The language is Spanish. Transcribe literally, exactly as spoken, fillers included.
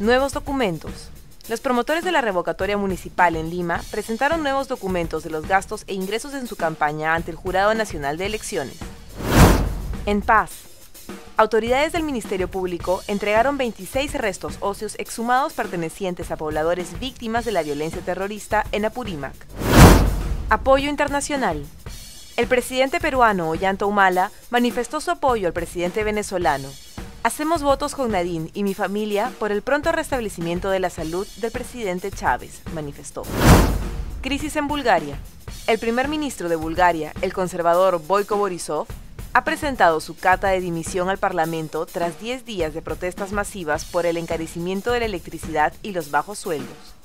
Nuevos documentos. Los promotores de la revocatoria municipal en Lima presentaron nuevos documentos de los gastos e ingresos en su campaña ante el Jurado Nacional de Elecciones. En Paz. Autoridades del Ministerio Público entregaron veintiséis restos óseos exhumados pertenecientes a pobladores víctimas de la violencia terrorista en Apurímac. Apoyo internacional. El presidente peruano Ollanta Humala manifestó su apoyo al presidente venezolano. Hacemos votos con Nadine y mi familia por el pronto restablecimiento de la salud del presidente Chávez, manifestó. Crisis en Bulgaria. El primer ministro de Bulgaria, el conservador Boyko Borisov, ha presentado su carta de dimisión al Parlamento tras diez días de protestas masivas por el encarecimiento de la electricidad y los bajos sueldos.